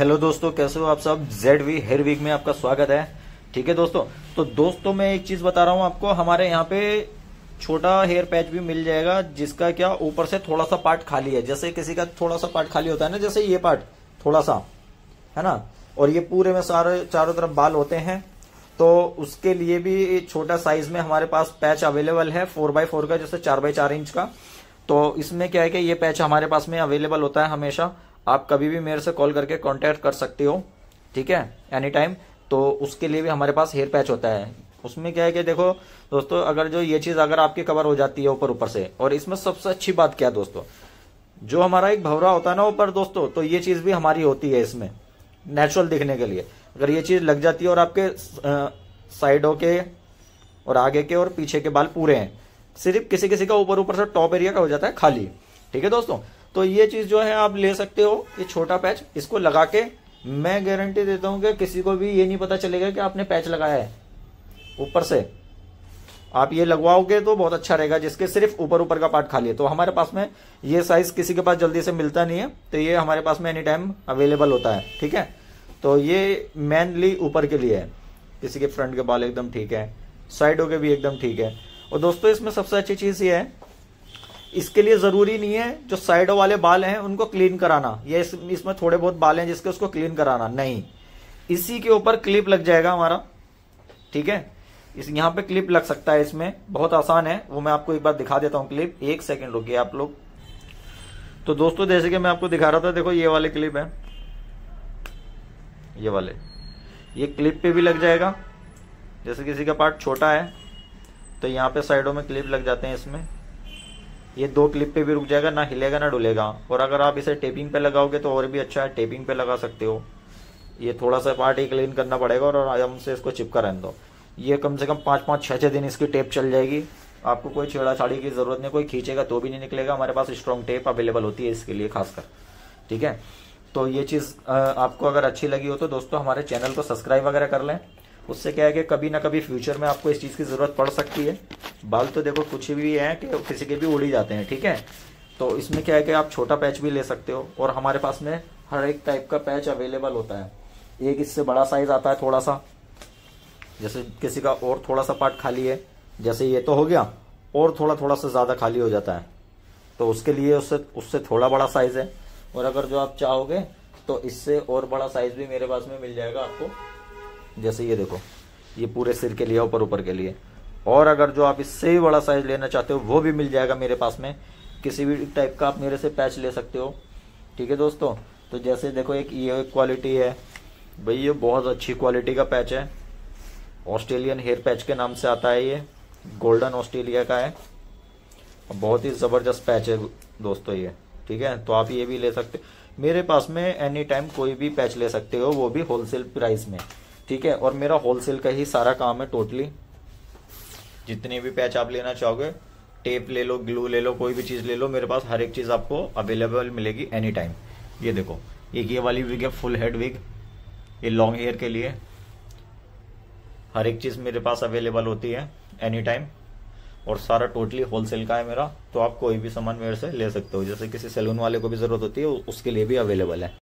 Hello दोस्तों, कैसे हो आप सब। ZV हेयर वीक में आपका स्वागत है। ठीक है दोस्तों, तो दोस्तों मैं एक चीज बता रहा हूँ आपको। हमारे यहाँ पे छोटा हेयर पैच भी मिल जाएगा जिसका क्या ऊपर से थोड़ा सा पार्ट खाली है। जैसे किसी का थोड़ा सा पार्ट खाली होता है ना, जैसे ये पार्ट थोड़ा सा है ना, और ये पूरे में सारे चारों तरफ बाल होते हैं, तो उसके लिए भी छोटा साइज में हमारे पास पैच अवेलेबल है 4x4 का, जैसे 4x4 इंच का। तो इसमें क्या है कि ये पैच हमारे पास में अवेलेबल होता है हमेशा। आप कभी भी मेरे से कॉल करके कांटेक्ट कर सकते हो, ठीक है, एनी टाइम। तो उसके लिए भी हमारे पास हेयर पैच होता है। उसमें क्या है कि देखो दोस्तों, अगर जो ये चीज अगर आपकी कवर हो जाती है ऊपर ऊपर से, और इसमें सबसे अच्छी बात क्या है दोस्तों, जो हमारा एक भंवरा होता है ना ऊपर दोस्तों, तो ये चीज भी हमारी होती है इसमें नेचुरल दिखने के लिए। अगर ये चीज लग जाती है और आपके साइडों के और आगे के और पीछे के बाल पूरे हैं, सिर्फ किसी किसी का ऊपर ऊपर से टॉप एरिया का हो जाता है खाली। ठीक है दोस्तों, तो ये चीज जो है आप ले सकते हो, ये छोटा पैच। इसको लगा के मैं गारंटी देता हूं कि किसी को भी ये नहीं पता चलेगा कि आपने पैच लगाया है ऊपर से। आप ये लगवाओगे तो बहुत अच्छा रहेगा, जिसके सिर्फ ऊपर ऊपर का पार्ट खाली है। तो हमारे पास में ये साइज किसी के पास जल्दी से मिलता नहीं है, तो ये हमारे पास में एनी टाइम अवेलेबल होता है। ठीक है, तो ये मेनली ऊपर के लिए है। किसी के फ्रंट के बाल एकदम ठीक है, साइडों के भी एकदम ठीक है। और दोस्तों इसमें सबसे अच्छी चीज ये है, इसके लिए जरूरी नहीं है जो साइडों वाले बाल हैं उनको क्लीन कराना। ये इसमें थोड़े बहुत बाल हैं जिसके उसको क्लीन कराना नहीं, इसी के ऊपर क्लिप लग जाएगा हमारा। ठीक है, इस यहाँ पे क्लिप लग सकता है, इसमें बहुत आसान है। वो मैं आपको एक बार दिखा देता हूँ क्लिप। एक सेकंड रुकिए आप लोग। तो दोस्तों जैसे कि मैं आपको दिखा रहा था, देखो ये वाले क्लिप है, ये वाले, ये क्लिप पे भी लग जाएगा। जैसे किसी का पार्ट छोटा है तो यहाँ पे साइडों में क्लिप लग जाते हैं इसमें। ये दो क्लिप पे भी रुक जाएगा, ना हिलेगा ना डुलेगा। और अगर आप इसे टेपिंग पे लगाओगे तो और भी अच्छा है, टेपिंग पे लगा सकते हो। ये थोड़ा सा पार्ट ही क्लीन करना पड़ेगा और आराम से इसको चिपका रहने दो। ये कम से कम 5-5, 6-6 दिन इसकी टेप चल जाएगी। आपको कोई छेड़ाछाड़ी की जरूरत नहीं, कोई खींचेगा तो भी नहीं निकलेगा। हमारे पास स्ट्रॉन्ग टेप अवेलेबल होती है इसके लिए खासकर। ठीक है, तो ये चीज आपको अगर अच्छी लगी हो तो दोस्तों हमारे चैनल को सब्सक्राइब वगैरह कर लें। उससे क्या है कि कभी ना कभी फ्यूचर में आपको इस चीज की जरूरत पड़ सकती है। बाल तो देखो कुछ भी है कि किसी के भी उड़ ही जाते हैं। ठीक है, तो इसमें क्या है कि आप छोटा पैच भी ले सकते हो, और हमारे पास में हर एक टाइप का पैच अवेलेबल होता है। एक इससे बड़ा साइज आता है थोड़ा सा, जैसे किसी का और थोड़ा सा पार्ट खाली है, जैसे ये तो हो गया, और थोड़ा सा ज्यादा खाली हो जाता है तो उसके लिए उससे थोड़ा बड़ा साइज है। और अगर जो आप चाहोगे तो इससे और बड़ा साइज भी मेरे पास में मिल जाएगा आपको। जैसे ये देखो, ये पूरे सिर के लिए, ऊपर ऊपर के लिए। और अगर जो आप इससे भी बड़ा साइज लेना चाहते हो वो भी मिल जाएगा मेरे पास में। किसी भी टाइप का आप मेरे से पैच ले सकते हो। ठीक है दोस्तों, तो जैसे देखो एक ये क्वालिटी है भाई, ये बहुत अच्छी क्वालिटी का पैच है। ऑस्ट्रेलियन हेयर पैच के नाम से आता है, ये गोल्डन ऑस्ट्रेलिया का है। बहुत ही जबरदस्त पैच है दोस्तों ये। ठीक है, तो आप ये भी ले सकते, मेरे पास में एनी टाइम कोई भी पैच ले सकते हो, वो भी होलसेल प्राइस में। ठीक है, और मेरा होलसेल का ही सारा काम है टोटली। जितने भी पैच आप लेना चाहोगे, टेप ले लो, ग्लू ले लो, कोई भी चीज ले लो, मेरे पास हर एक चीज आपको अवेलेबल मिलेगी एनी टाइम। ये देखो, एक ये वाली विग है, फुल हेड विग, ये लॉन्ग हेयर के लिए। हर एक चीज मेरे पास अवेलेबल होती है एनी टाइम, और सारा टोटली होलसेल का है मेरा। तो आप कोई भी सामान मेरे से ले सकते हो। जैसे किसी सैलून वाले को भी जरूरत होती है, उसके लिए भी अवेलेबल है।